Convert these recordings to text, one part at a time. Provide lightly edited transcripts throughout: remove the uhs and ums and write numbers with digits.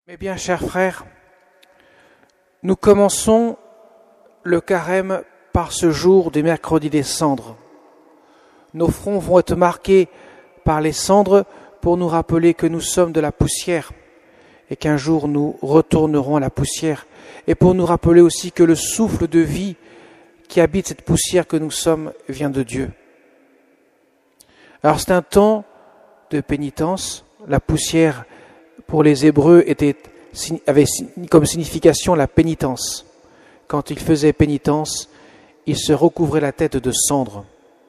Mes bien chers frères, nous commençons le carême par ce jour du mercredi des cendres. Nos fronts vont être marqués par les cendres pour nous rappeler que nous sommes de la poussière et qu'un jour nous retournerons à la poussière, et pour nous rappeler aussi que le souffle de vie qui habite cette poussière que nous sommes vient de Dieu. Alors c'est un temps de pénitence. La poussière pour les Hébreux avait comme signification la pénitence. Quand ils faisaient pénitence, ils se recouvraient la tête de cendres,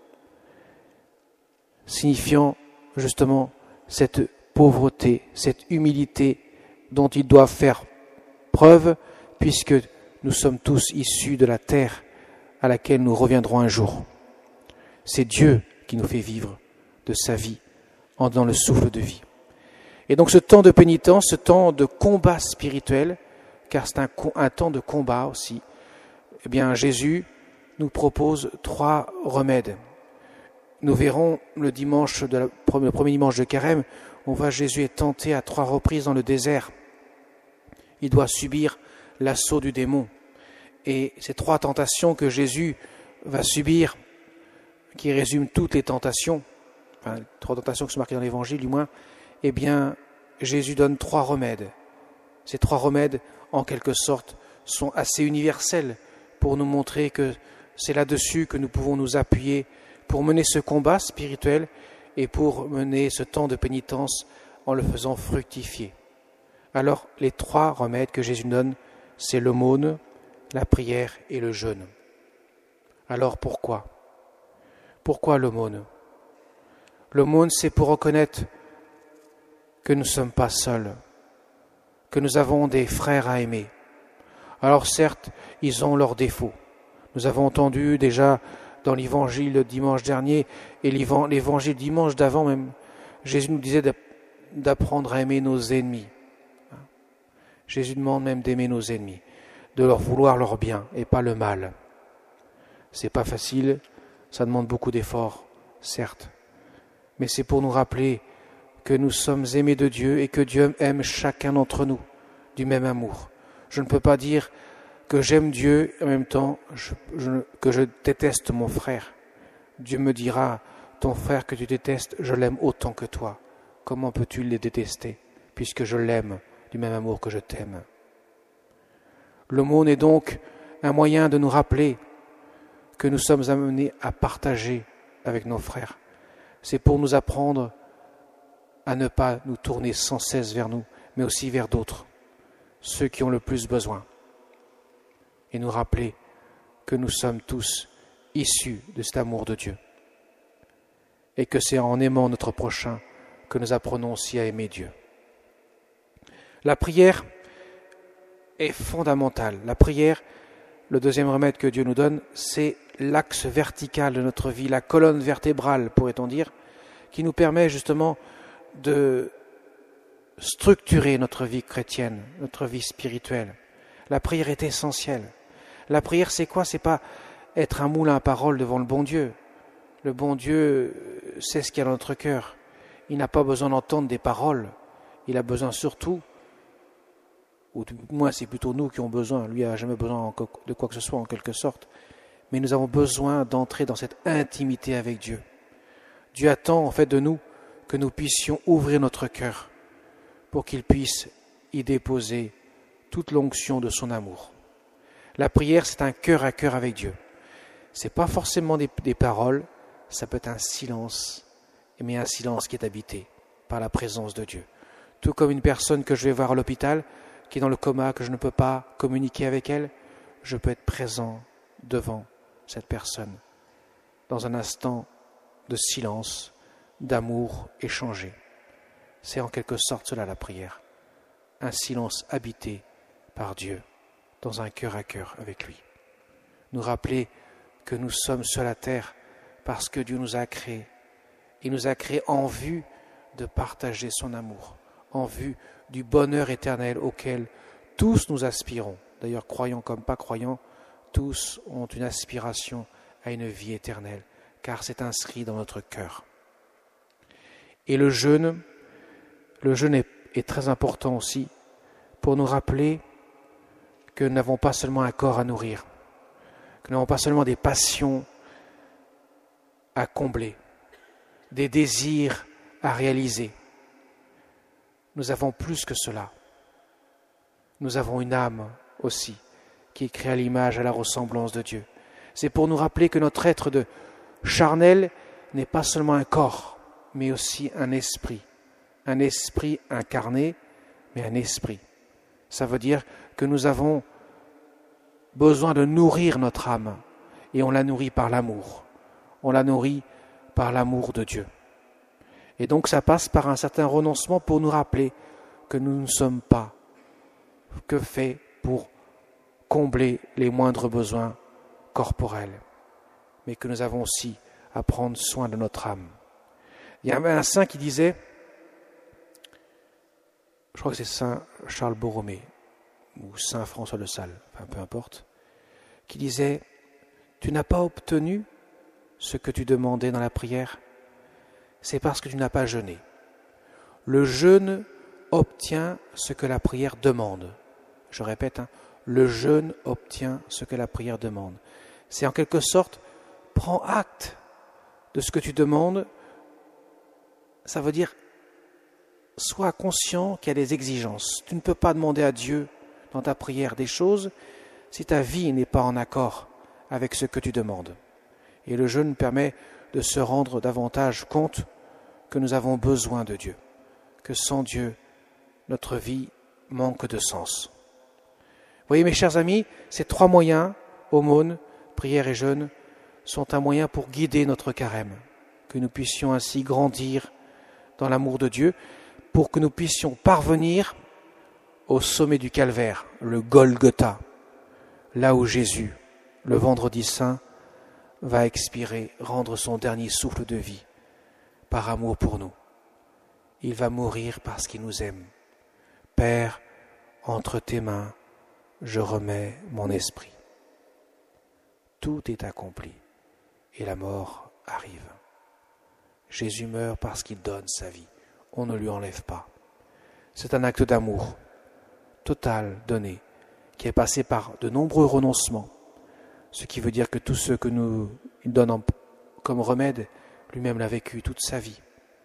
signifiant justement cette pauvreté, cette humilité dont ils doivent faire preuve, puisque nous sommes tous issus de la terre à laquelle nous reviendrons un jour. C'est Dieu qui nous fait vivre de sa vie en donnant le souffle de vie. Et donc ce temps de pénitence, ce temps de combat spirituel, car c'est un temps de combat aussi, eh bien Jésus nous propose 3 remèdes. Nous verrons le premier dimanche de carême, on voit Jésus est tenté à 3 reprises dans le désert. Il doit subir l'assaut du démon. Et ces 3 tentations que Jésus va subir, qui résument toutes les tentations, enfin 3 tentations qui sont marquées dans l'Évangile du moins, eh bien, Jésus donne 3 remèdes. Ces 3 remèdes, en quelque sorte, sont assez universels pour nous montrer que c'est là-dessus que nous pouvons nous appuyer pour mener ce combat spirituel et pour mener ce temps de pénitence en le faisant fructifier. Alors, les 3 remèdes que Jésus donne, c'est l'aumône, la prière et le jeûne. Alors, pourquoi ? Pourquoi l'aumône ? L'aumône, c'est pour reconnaître que nous ne sommes pas seuls, que nous avons des frères à aimer. Alors certes, ils ont leurs défauts. Nous avons entendu déjà dans l'évangile de dimanche dernier et l'évangile dimanche d'avant même, Jésus nous disait d'apprendre à aimer nos ennemis. Jésus demande même d'aimer nos ennemis, de leur vouloir leur bien et pas le mal. C'est pas facile, ça demande beaucoup d'efforts, certes, mais c'est pour nous rappeler que nous sommes aimés de Dieu et que Dieu aime chacun d'entre nous du même amour. Je ne peux pas dire que j'aime Dieu et en même temps que je déteste mon frère. Dieu me dira, ton frère que tu détestes, je l'aime autant que toi. Comment peux-tu le détester, puisque je l'aime du même amour que je t'aime ? L'aumône est donc un moyen de nous rappeler que nous sommes amenés à partager avec nos frères. C'est pour nous apprendre à ne pas nous tourner sans cesse vers nous, mais aussi vers d'autres, ceux qui ont le plus besoin, et nous rappeler que nous sommes tous issus de cet amour de Dieu, et que c'est en aimant notre prochain que nous apprenons aussi à aimer Dieu. La prière est fondamentale. La prière, le deuxième remède que Dieu nous donne, c'est l'axe vertical de notre vie, la colonne vertébrale, pourrait-on dire, qui nous permet justement de structurer notre vie chrétienne, notre vie spirituelle. La prière est essentielle. La prière, c'est quoi ? C'est pas être un moulin à paroles devant le bon Dieu. Le bon Dieu sait ce qu'il y a dans notre cœur. Il n'a pas besoin d'entendre des paroles. Il a besoin surtout, ou du moins c'est plutôt nous qui avons besoin, lui n'a jamais besoin de quoi que ce soit en quelque sorte, mais nous avons besoin d'entrer dans cette intimité avec Dieu. Dieu attend en fait de nous que nous puissions ouvrir notre cœur pour qu'il puisse y déposer toute l'onction de son amour. La prière, c'est un cœur à cœur avec Dieu. Ce n'est pas forcément des paroles, ça peut être un silence, mais un silence qui est habité par la présence de Dieu. Tout comme une personne que je vais voir à l'hôpital, qui est dans le coma, que je ne peux pas communiquer avec elle, je peux être présent devant cette personne, dans un instant de silence, d'amour échangé. C'est en quelque sorte cela la prière, un silence habité par Dieu, dans un cœur à cœur avec lui. Nous rappeler que nous sommes sur la terre parce que Dieu nous a créés. Il nous a créés en vue de partager son amour, en vue du bonheur éternel auquel tous nous aspirons. D'ailleurs, croyants comme pas croyants, tous ont une aspiration à une vie éternelle, car c'est inscrit dans notre cœur. Et le jeûne est très important aussi, pour nous rappeler que nous n'avons pas seulement un corps à nourrir, que nous n'avons pas seulement des passions à combler, des désirs à réaliser. Nous avons plus que cela. Nous avons une âme aussi, qui est créée à l'image, à la ressemblance de Dieu. C'est pour nous rappeler que notre être de charnel n'est pas seulement un corps, mais aussi un esprit incarné, mais un esprit. Ça veut dire que nous avons besoin de nourrir notre âme, et on la nourrit par l'amour. On la nourrit par l'amour de Dieu. Et donc ça passe par un certain renoncement pour nous rappeler que nous ne sommes pas que faits pour combler les moindres besoins corporels, mais que nous avons aussi à prendre soin de notre âme. Il y avait un saint qui disait, je crois que c'est saint Charles Borromée, ou saint François de Sales, enfin peu importe, qui disait, tu n'as pas obtenu ce que tu demandais dans la prière, c'est parce que tu n'as pas jeûné. Le jeûne obtient ce que la prière demande. Je répète, le jeûne obtient ce que la prière demande. C'est en quelque sorte, prends acte de ce que tu demandes. Ça veut dire, sois conscient qu'il y a des exigences. Tu ne peux pas demander à Dieu dans ta prière des choses si ta vie n'est pas en accord avec ce que tu demandes. Et le jeûne permet de se rendre davantage compte que nous avons besoin de Dieu, que sans Dieu, notre vie manque de sens. Vous voyez, mes chers amis, ces trois moyens, aumône, prière et jeûne, sont un moyen pour guider notre carême, que nous puissions ainsi grandir dans l'amour de Dieu, pour que nous puissions parvenir au sommet du calvaire, le Golgotha, là où Jésus, le vendredi saint, va expirer, rendre son dernier souffle de vie, par amour pour nous. Il va mourir parce qu'il nous aime. Père, entre tes mains, je remets mon esprit. Tout est accompli et la mort arrive. Jésus meurt parce qu'il donne sa vie. On ne lui enlève pas. C'est un acte d'amour total donné qui est passé par de nombreux renoncements. Ce qui veut dire que tout ce que nous donne comme remède, lui-même l'a vécu toute sa vie,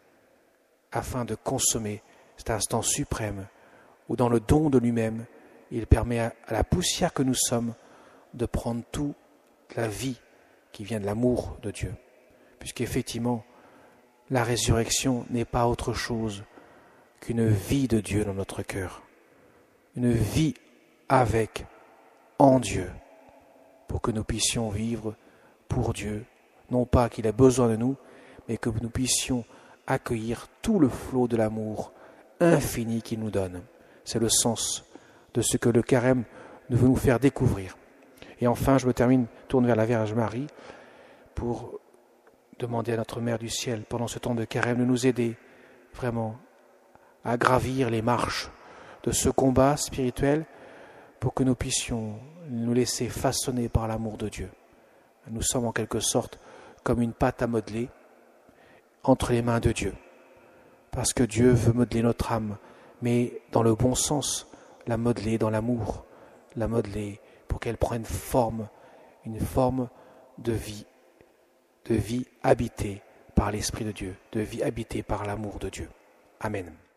afin de consommer cet instant suprême où dans le don de lui-même, il permet à la poussière que nous sommes de prendre toute la vie qui vient de l'amour de Dieu. Puisqu'effectivement, la résurrection n'est pas autre chose qu'une vie de Dieu dans notre cœur, une vie avec, en Dieu, pour que nous puissions vivre pour Dieu, non pas qu'il ait besoin de nous, mais que nous puissions accueillir tout le flot de l'amour infini qu'il nous donne. C'est le sens de ce que le carême veut nous faire découvrir. Et enfin, je me tourne vers la Vierge Marie pour demander à notre Mère du Ciel, pendant ce temps de carême, de nous aider vraiment à gravir les marches de ce combat spirituel pour que nous puissions nous laisser façonner par l'amour de Dieu. Nous sommes en quelque sorte comme une pâte à modeler entre les mains de Dieu, parce que Dieu veut modeler notre âme, mais dans le bon sens, la modeler dans l'amour, la modeler pour qu'elle prenne forme, une forme de vie habitée par l'Esprit de Dieu, de vie habitée par l'amour de Dieu. Amen.